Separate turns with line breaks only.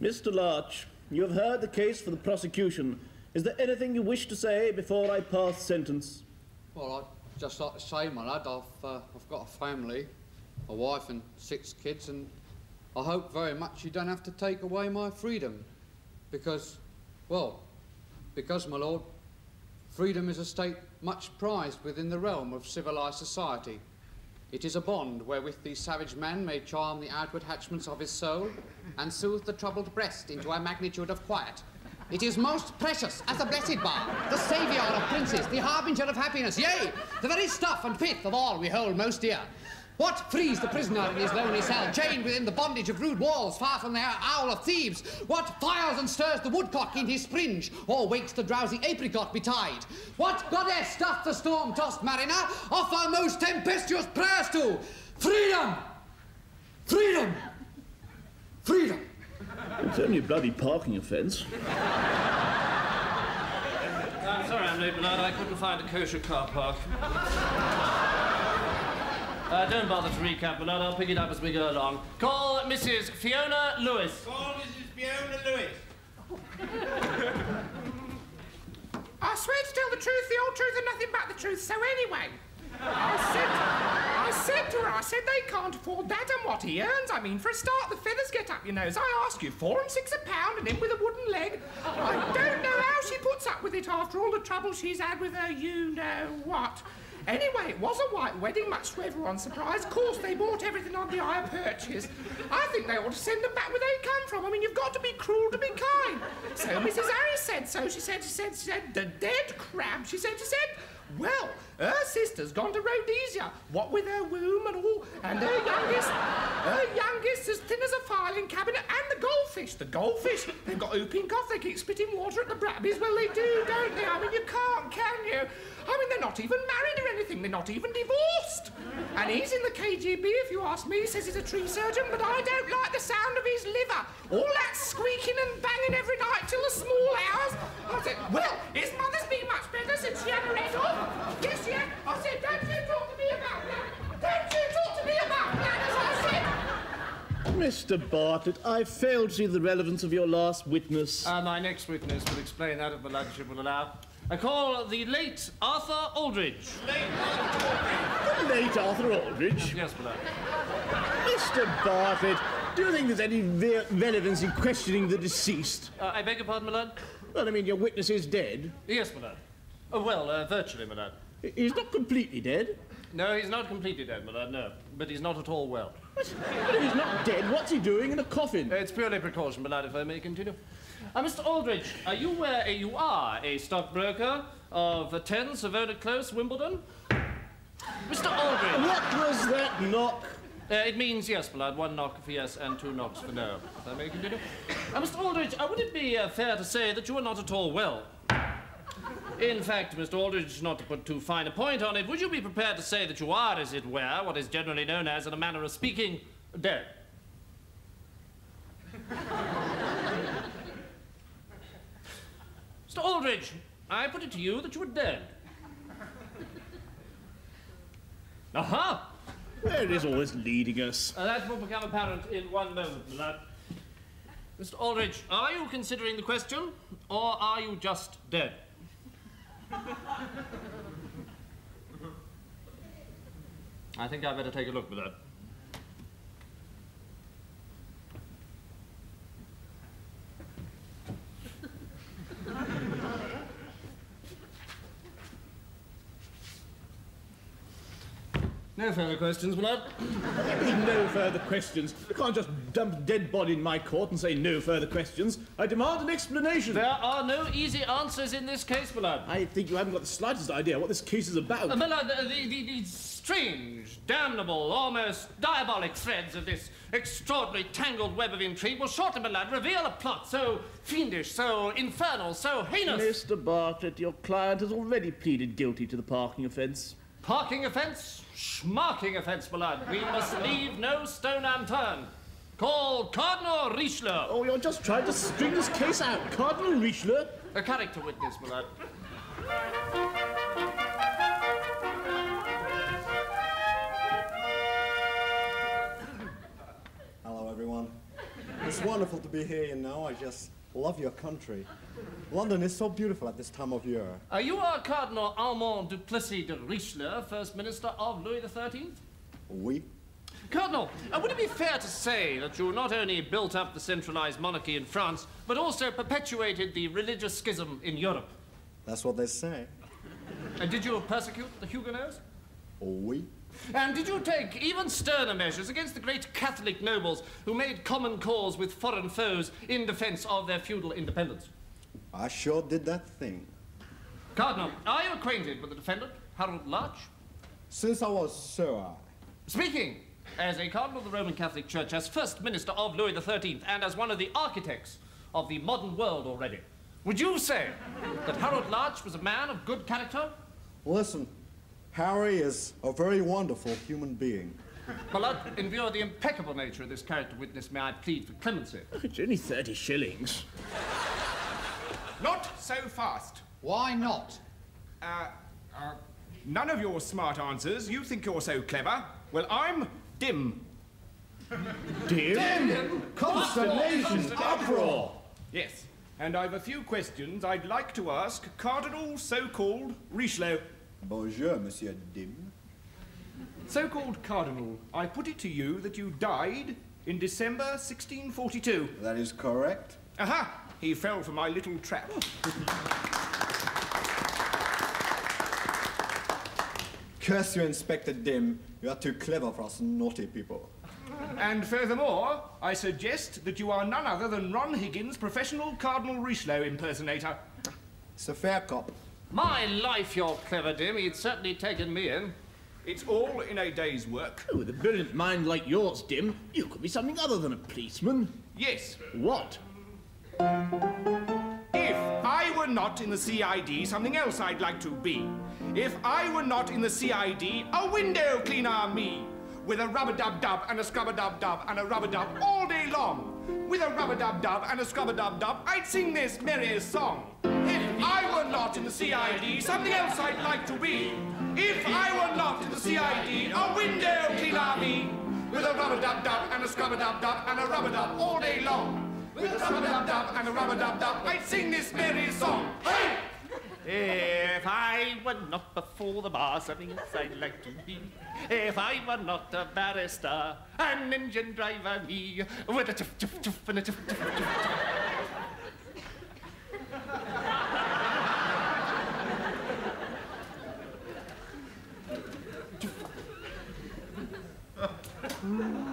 Mr. Larch, you have heard the case for the prosecution. Is there anything you wish to say before I pass sentence?
Well, I'd just like to say, my lad, I've got a family, a wife and 6 kids, and I hope very much you don't have to take away my freedom. Because, well, because, my lord, freedom is a state much prized within the realm of civilised society. It is a bond wherewith the savage man may charm the outward hatchments of his soul and soothe the troubled breast into a magnitude of quiet. It is most precious as the blessed bar, the saviour of princes, the harbinger of happiness, yea, the very stuff and pith of all we hold most dear. What frees the prisoner in his lonely cell, chained within the bondage of rude walls, far from the owl of Thebes? What fires and stirs the woodcock in his springe, or wakes the drowsy apricot betide? What goddess doth the storm-tossed mariner offer most tempestuous prayers to? Freedom! Freedom! Freedom!
It's only a bloody parking offence.
I'm sorry I'm late, Bernard. I couldn't find a kosher car park. Don't bother to recap, Bernard. I'll pick it up as we go along. Call Mrs. Fiona Lewis.
Call Mrs. Fiona Lewis.
I swear to tell the truth, the whole truth, and nothing but the truth. So anyway, I said to her, they can't afford that and what he earns. I mean, for a start, the feathers get up your nose. I ask you, 4 and 6 a pound, and him with a wooden leg. I don't know how she puts up with it after all the trouble she's had with her you-know-what. Anyway, it was a white wedding, much to everyone's surprise. Of course, they bought everything on the hire purchase. I think they ought to send them back where they come from. I mean, you've got to be cruel to be kind. So Mrs. Harris said so. She said, the dead crab. She said, well, her sister's gone to Rhodesia, what with her womb and all, and her youngest as thin as a filing cabinet, and the goldfish, they've got whooping cough, they keep spitting water at the brabbies. Well, they do, don't they? I mean, you can't, can you? I mean, they're not even married or anything, they're not even divorced. And he's in the KGB, if you ask me. He says he's a tree surgeon, but I don't like the sound of his liver. All that squeaking and banging every night till the small hours. I said, well, his mother's been much better since she had her head off. Yes, she had. I said, don't you talk to me about that. Don't you talk to me about that, as I said.
Mr. Bartlett, I fail to see the relevance of your last witness.
My next witness will explain that if my lordship will allow. I call the late Arthur Aldridge.
The late Arthur Aldridge?
Yes, my lord.
Mr. Bartlett, do you think there's any relevance in questioning the deceased?
I beg your pardon, my lord?
Well, I mean, your witness is dead.
Yes, my lord. Oh, well, virtually, my lord.
He's not completely dead.
No, he's not completely dead, my lord, no. But he's not at all well.
But if he's not dead, what's he doing in a coffin?
It's purely precaution, my lord, if I may continue. Mr. Aldridge, are you aware you are a stockbroker of 10 Savona Close, Wimbledon? Mr. Aldridge.
What was that knock?
It means yes, my lord. 1 knock for yes and 2 knocks for no. If I may continue. Mr. Aldridge, would it be fair to say that you are not at all well? In fact, Mr. Aldridge, not to put too fine a point on it, would you be prepared to say that you are, as it were, what is generally known as, in a manner of speaking, dead? Mr. Aldridge, I put it to you that you were dead. Aha!
Where is all this leading us?
That will become apparent in one moment, my lord. Mr. Aldridge, are you considering the question, or are you just dead? I think I'd better take a look, my lord. No further questions, my lord.
There be no further questions. You can't just dump a dead body in my court and say no further questions. I demand an explanation.
There are no easy answers in this case, my lord.
I think you haven't got the slightest idea what this case is about.
My lord, the strange, damnable, almost diabolic threads of this extraordinary tangled web of intrigue will shortly, my lord, reveal a plot so fiendish, so infernal, so heinous.
Mr. Bartlett, your client has already pleaded guilty to the parking offence.
Parking offence? Schmarking offence, my lord. We must leave no stone unturned. Call Cardinal Richelieu.
Oh, you're just trying to string this case out. Cardinal Richelieu?
A character witness, my lord.
Hello, everyone. It's wonderful to be here, you know. I just love your country. London is so beautiful at this time of year.
You are Cardinal Armand Duplessis de Richelieu, First Minister of Louis XIII?
Oui.
Cardinal, would it be fair to say that you not only built up the centralized monarchy in France, but also perpetuated the religious schism in Europe?
That's what they say.
And did you persecute the Huguenots?
Oui.
And did you take even sterner measures against the great Catholic nobles who made common cause with foreign foes in defense of their feudal independence?
I sure did that thing.
Cardinal, are you acquainted with the defendant, Harold Larch?
Since I was so
Speaking as a Cardinal of the Roman Catholic Church, as First Minister of Louis XIII, and as one of the architects of the modern world already, would you say that Harold Larch was a man of good character?
Listen, Harry is a very wonderful human being.
My lord, in view of the impeccable nature of this character witness, may I plead for clemency?
It's only 30 shillings.
Not so fast.
Why not?
None of your smart answers. You think you're so clever. Well, I'm dim.
Dim? Consternation! Uproar!
Yes. And I've a few questions I'd like to ask Cardinal so-called Richelieu.
Bonjour, Monsieur Dim.
So-called Cardinal, I put it to you that you died in December 1642.
That is correct.
Aha! He fell for my little trap.
Curse you, Inspector Dim. You are too clever for us naughty people.
And furthermore, I suggest that you are none other than Ron Higgins, professional Cardinal Richelieu impersonator.
It's a fair cop.
My life, you're clever, Dim. He'd certainly taken me in.
It's all in a day's work.
Oh, with a brilliant mind like yours, Dim, you could be something other than a policeman.
Yes.
What?
If I were not in the CID, something else I'd like to be. If I were not in the CID, a window cleaner me. With a rubber-dub-dub and a scrubber-dub-dub and a rubber-dub all day long. With a rubber-dub-dub and a scrubber-dub-dub, I'd sing this merry song. If I were not in the CID, something else I'd like to be. If I were not in the CID, a window cleaner me. With a rubber-dub-dub and a scrubber-dub-dub and a rubber-dub all day long. With a rubber-dub-dub and a rubber-dub-dub, I'd sing this merry song. Hey!
If I were not before the bar, something else I'd like to be. If I were not a barrister, an engine driver me, with a chuff chuff chuff and a chuff chuff chuff chuff.